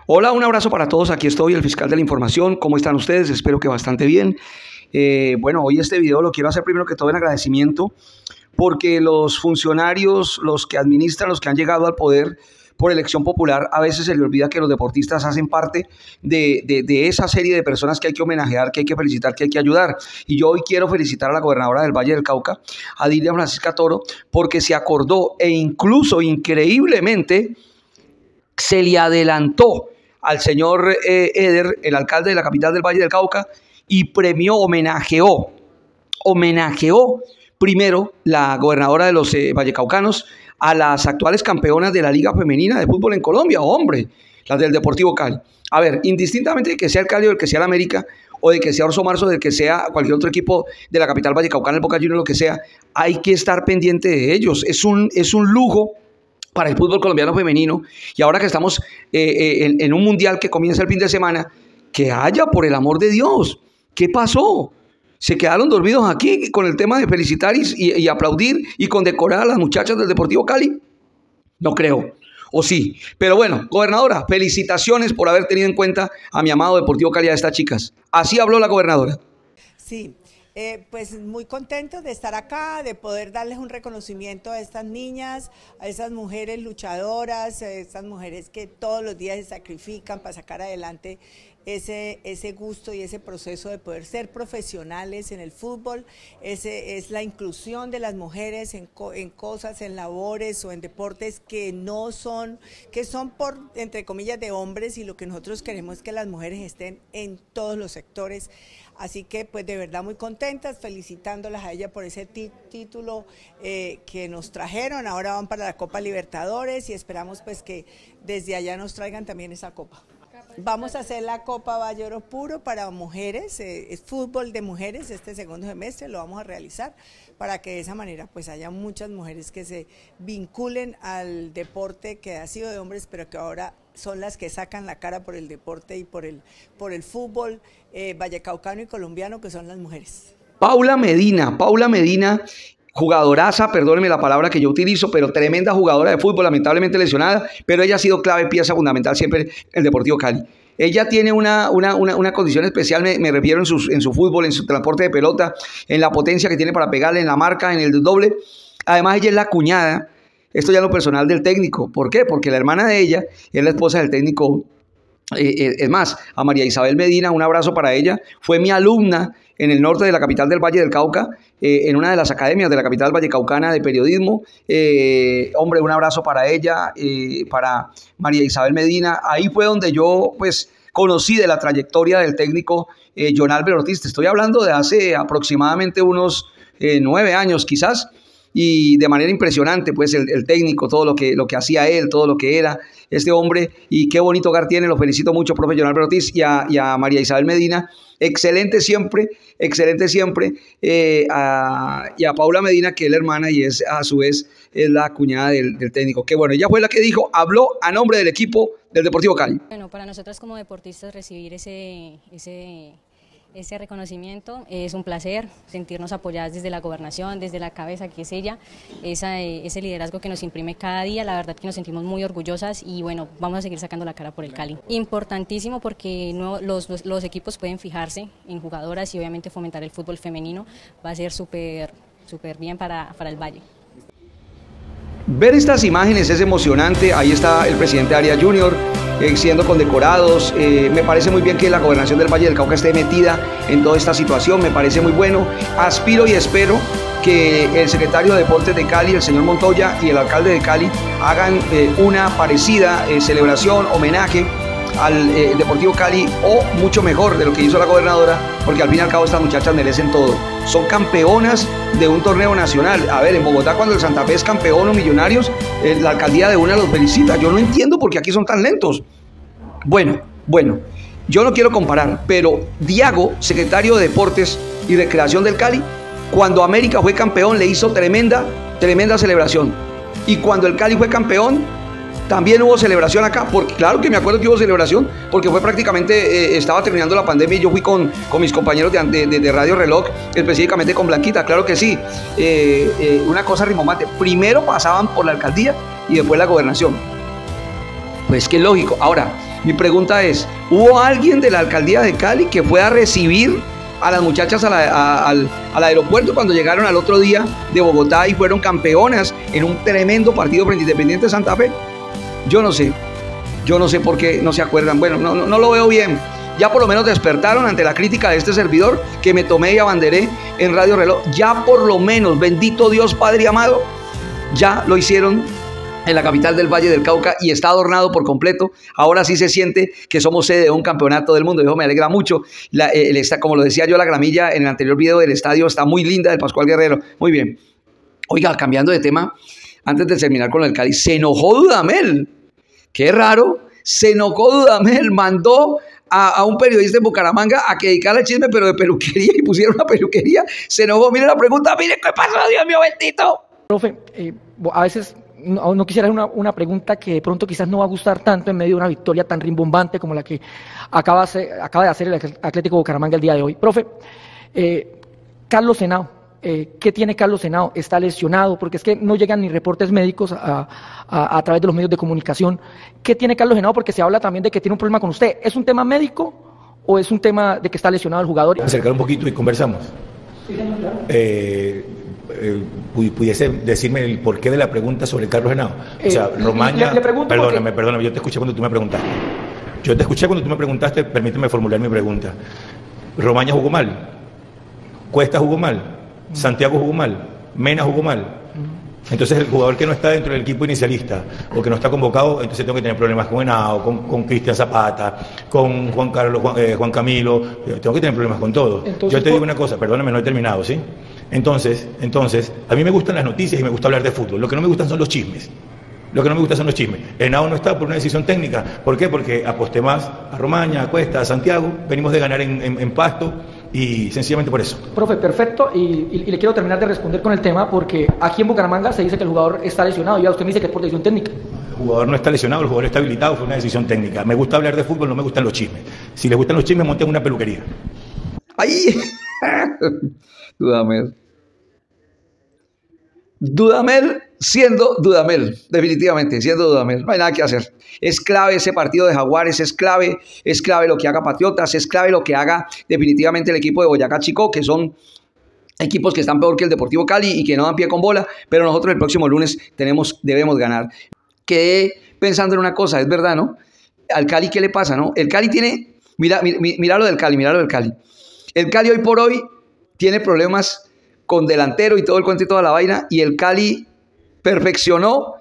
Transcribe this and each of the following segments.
Hola, un abrazo para todos. Aquí estoy, el fiscal de la información. ¿Cómo están ustedes? Espero que bastante bien. Bueno, hoy este video lo quiero hacer primero que todo en agradecimiento porque los funcionarios, los que administran, los que han llegado al poder por elección popular, a veces se le olvida que los deportistas hacen parte de esa serie de personas que hay que homenajear, que hay que felicitar, que hay que ayudar. Y yo hoy quiero felicitar a la gobernadora del Valle del Cauca, a Dilia Francisca Toro, porque se acordó e incluso increíblemente se le adelantó al señor Eder, el alcalde de la capital del Valle del Cauca, y premió, homenajeó primero la gobernadora de los vallecaucanos a las actuales campeonas de la Liga Femenina de Fútbol en Colombia, hombre, las del Deportivo Cali. A ver, indistintamente de que sea el Cali o el que sea el América, o de que sea Orso Marzo, de que sea cualquier otro equipo de la capital vallecaucana, el Boca Juniors, lo que sea, hay que estar pendiente de ellos. Es un lujo para el fútbol colombiano femenino, y ahora que estamos en un mundial que comienza el fin de semana, que haya, por el amor de Dios. ¿Qué pasó? ¿Se quedaron dormidos aquí con el tema de felicitar y aplaudir y condecorar a las muchachas del Deportivo Cali? No creo. O sí. Pero bueno, gobernadora, felicitaciones por haber tenido en cuenta a mi amado Deportivo Cali, a estas chicas. Así habló la gobernadora. Sí. Pues muy contentos de estar acá, de poder darles un reconocimiento a estas niñas, a esas mujeres luchadoras, a estas mujeres que todos los días se sacrifican para sacar adelante ese gusto y ese proceso de poder ser profesionales en el fútbol. Es la inclusión de las mujeres en cosas, en labores o en deportes que son por, entre comillas, de hombres, y lo que nosotros queremos es que las mujeres estén en todos los sectores. Así que pues de verdad muy contentas, felicitándolas a ella por ese título que nos trajeron. Ahora van para la Copa Libertadores y esperamos pues que desde allá nos traigan también esa copa. Vamos a hacer la Copa Valle Oro Puro para mujeres, es fútbol de mujeres, este segundo semestre lo vamos a realizar para que de esa manera pues haya muchas mujeres que se vinculen al deporte que ha sido de hombres, pero que ahora son las que sacan la cara por el deporte y por el fútbol vallecaucano y colombiano, que son las mujeres. Paula Medina, jugadoraza, perdónenme la palabra que yo utilizo, pero tremenda jugadora de fútbol, lamentablemente lesionada, pero ella ha sido clave, pieza fundamental siempre en el Deportivo Cali. Ella tiene una condición especial, me refiero en su fútbol, en su transporte de pelota, en la potencia que tiene para pegarle, en la marca, en el doble. Además, ella es la cuñada, esto ya es lo personal del técnico. ¿Por qué? Porque la hermana de ella es la esposa del técnico. Es más, a María Isabel Medina, un abrazo para ella, fue mi alumna en el norte de la capital del Valle del Cauca, en una de las academias de la capital vallecaucana de periodismo. Hombre, un abrazo para ella, para María Isabel Medina. Ahí fue donde yo pues conocí de la trayectoria del técnico John Álvaro Ortiz. Te estoy hablando de hace aproximadamente unos 9 años quizás. Y de manera impresionante, pues el técnico, todo lo que hacía él, todo lo que era este hombre, y qué bonito hogar tiene. Lo felicito mucho, profe John Álvaro Ortiz, y a María Isabel Medina, excelente siempre, y a Paula Medina, que es la hermana y es a su vez es la cuñada del técnico. Que bueno, ella fue la que habló a nombre del equipo del Deportivo Cali. Bueno, para nosotros como deportistas recibir ese reconocimiento es un placer, sentirnos apoyadas desde la gobernación, desde la cabeza que es ella, ese liderazgo que nos imprime cada día. La verdad que nos sentimos muy orgullosas y bueno, vamos a seguir sacando la cara por el Cali. Importantísimo porque los equipos pueden fijarse en jugadoras y obviamente fomentar el fútbol femenino va a ser súper bien para el Valle. Ver estas imágenes es emocionante. Ahí está el presidente Arias Junior siendo condecorados. Me parece muy bien que la gobernación del Valle del Cauca esté metida en toda esta situación, me parece muy bueno. Aspiro y espero que el secretario de Deportes de Cali, el señor Montoya, y el alcalde de Cali hagan una parecida celebración, homenaje al Deportivo Cali, o mucho mejor de lo que hizo la gobernadora, porque al fin y al cabo estas muchachas merecen todo. Son campeonas de un torneo nacional. A ver, en Bogotá cuando el Santa Fe es campeón o Millonarios, la alcaldía de una los felicita. Yo no entiendo por qué aquí son tan lentos. Bueno, yo no quiero comparar, pero Diago, secretario de Deportes y Recreación del Cali, cuando América fue campeón le hizo tremenda celebración. Y cuando el Cali fue campeón, también hubo celebración acá, porque claro que me acuerdo que hubo celebración, porque fue prácticamente, estaba terminando la pandemia y yo fui con mis compañeros de Radio Reloj, específicamente con Blanquita, claro que sí. Una cosa rimbombante, primero pasaban por la alcaldía y después la gobernación. Pues que es lógico. Ahora, Mi pregunta es, ¿hubo alguien de la alcaldía de Cali que fue a recibir a las muchachas al aeropuerto cuando llegaron al otro día de Bogotá y fueron campeonas en un tremendo partido frente a Independiente Santa Fe? Yo no sé por qué no se acuerdan. Bueno, no lo veo bien. Ya por lo menos despertaron ante la crítica de este servidor que me tomé y abanderé en Radio Reloj. Ya por lo menos, bendito Dios Padre amado, ya lo hicieron en la capital del Valle del Cauca y está adornado por completo. Ahora sí se siente que somos sede de un campeonato del mundo. Eso me alegra mucho. Como lo decía yo, la gramilla en el anterior video del estadio está muy linda, del Pascual Guerrero. Muy bien. Oiga, cambiando de tema, antes de terminar con el Cali, se enojó Dudamel. Qué raro. Se enojó Dudamel, mandó a un periodista en Bucaramanga a que dedicara el chisme, pero de peluquería, y pusieron una peluquería. Se enojó. Mire la pregunta, mire qué pasó, Dios mío bendito. Profe, a veces no quisiera hacer una pregunta que de pronto quizás no va a gustar tanto en medio de una victoria tan rimbombante como la que acaba de hacer el Atlético Bucaramanga el día de hoy. Profe, Carlos Henao, ¿qué tiene Carlos Henao? ¿Está lesionado? Porque es que no llegan ni reportes médicos a través de los medios de comunicación. ¿Qué tiene Carlos Henao? Porque se habla también de que tiene un problema con usted. ¿Es un tema médico o es un tema de que está lesionado el jugador? Acercar un poquito y conversamos. Sí, señor, claro. ¿Pudiese decirme el porqué de la pregunta sobre Carlos Henao? O sea, Romaña... Perdóname, yo te escuché cuando tú me preguntaste. Permíteme formular mi pregunta. Romaña jugó mal, Cuesta jugó mal, Santiago jugó mal, Mena jugó mal. Entonces el jugador que no está dentro del equipo inicialista o que no está convocado, entonces tengo que tener problemas con Henao, con Cristian Zapata, con Juan Camilo, tengo que tener problemas con todos. Yo te digo una cosa, perdóname, no he terminado, ¿sí? Entonces, a mí me gustan las noticias y me gusta hablar de fútbol. Lo que no me gustan son los chismes. Henao no está por una decisión técnica. ¿Por qué? Porque aposté más a Romaña, a Cuesta, a Santiago. Venimos de ganar en Pasto y sencillamente por eso. Profe, perfecto. Y le quiero terminar de responder con el tema porque aquí en Bucaramanga se dice que el jugador está lesionado. Ya usted me dice que es por decisión técnica. El jugador no está lesionado, el jugador está habilitado, fue una decisión técnica. Me gusta hablar de fútbol, no me gustan los chismes. Si les gustan los chismes, monten una peluquería. ¡Ay! Dudamel siendo Dudamel, definitivamente, siendo Dudamel, no hay nada que hacer. Es clave ese partido de Jaguares, es clave lo que haga Patriotas, es clave lo que haga definitivamente el equipo de Boyacá Chicó, que son equipos que están peor que el Deportivo Cali y que no dan pie con bola, pero nosotros el próximo lunes debemos ganar. Quedé pensando en una cosa, es verdad, ¿no? Al Cali, ¿qué le pasa, no? El Cali tiene, mira lo del Cali. El Cali hoy por hoy tiene problemas con delantero y todo el cuento y toda la vaina, y el Cali perfeccionó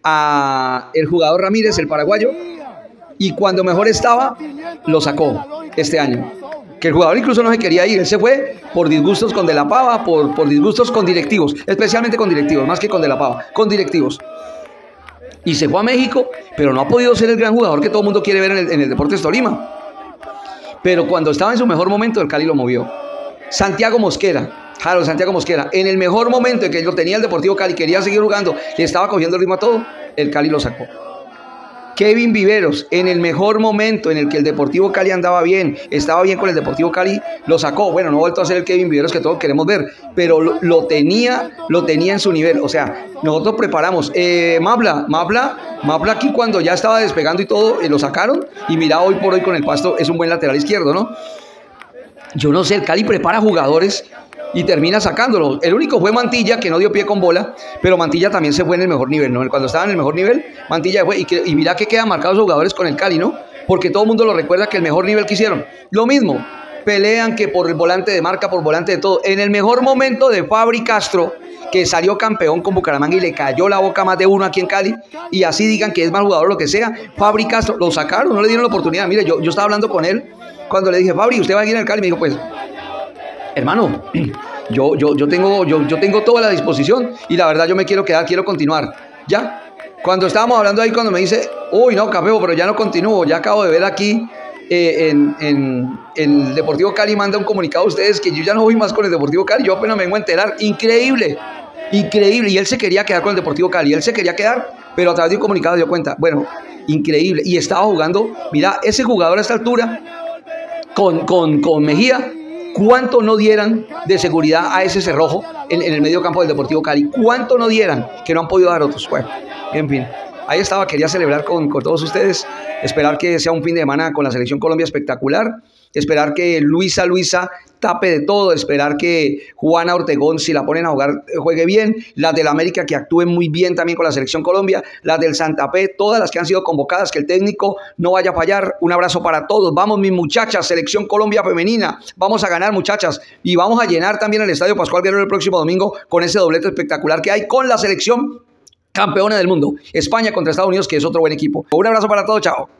a el jugador Ramírez, el paraguayo, y cuando mejor estaba, lo sacó este año. Que el jugador incluso no se quería ir, él se fue por disgustos con De la Pava, por disgustos con directivos, especialmente con directivos, más que con De la Pava, con directivos. Y se fue a México, pero no ha podido ser el gran jugador que todo el mundo quiere ver en el Deportes Tolima. Pero cuando estaba en su mejor momento, el Cali lo movió. Santiago Mosquera, en el mejor momento en que lo tenía el Deportivo Cali, quería seguir jugando, le estaba cogiendo el ritmo a todo, el Cali lo sacó. Kevin Viveros, en el mejor momento en el que el Deportivo Cali andaba bien, estaba bien con el Deportivo Cali, lo sacó. Bueno, no ha vuelto a ser el Kevin Viveros que todos queremos ver, pero lo tenía en su nivel. O sea, nosotros preparamos. Mabla aquí cuando ya estaba despegando y todo, lo sacaron, y mira, hoy por hoy con el Pasto es un buen lateral izquierdo, ¿no? Yo no sé, el Cali prepara jugadores y termina sacándolos. El único fue Mantilla, que no dio pie con bola, pero Mantilla también se fue en el mejor nivel, ¿no? Cuando estaba en el mejor nivel, Mantilla fue, y mira que quedan marcados los jugadores con el Cali, ¿no? Porque todo el mundo lo recuerda que el mejor nivel que hicieron. Lo mismo, pelean que por el volante de marca, por volante de todo. En el mejor momento de Fabri Castro, que salió campeón con Bucaramanga y le cayó la boca a más de uno aquí en Cali, y así digan que es mal jugador o lo que sea, Fabri Castro, lo sacaron, no le dieron la oportunidad. Mire, yo estaba hablando con él cuando le dije, Fabri, ¿usted va a ir al Cali? Me dijo, pues, hermano, yo tengo toda la disposición y la verdad yo me quiero quedar, quiero continuar. Ya, cuando estábamos hablando ahí, cuando me dice, uy, no, Cafeo, pero ya no continúo, ya acabo de ver aquí en el Deportivo Cali manda un comunicado a ustedes que yo ya no voy más con el Deportivo Cali, yo apenas me vengo a enterar. Increíble, y él se quería quedar con el Deportivo Cali, pero a través de un comunicado dio cuenta. Bueno, increíble, y estaba jugando, mira, ese jugador a esta altura, con Mejía, ¿cuánto no dieran de seguridad a ese cerrojo en el medio campo del Deportivo Cali? ¿Cuánto no dieran que no han podido dar otros? Bueno, en fin, ahí estaba, quería celebrar con todos ustedes, esperar que sea un fin de semana con la Selección Colombia espectacular, esperar que Luisa tape de todo, esperar que Juana Ortegón, si la ponen a jugar, juegue bien, las del América que actúen muy bien también con la Selección Colombia, las del Santa Fe, todas las que han sido convocadas, que el técnico no vaya a fallar. Un abrazo para todos, vamos mis muchachas, Selección Colombia femenina, vamos a ganar muchachas, y vamos a llenar también el Estadio Pascual Guerrero el próximo domingo con ese doblete espectacular que hay con la selección campeona del mundo, España contra Estados Unidos, que es otro buen equipo. Un abrazo para todos, chao.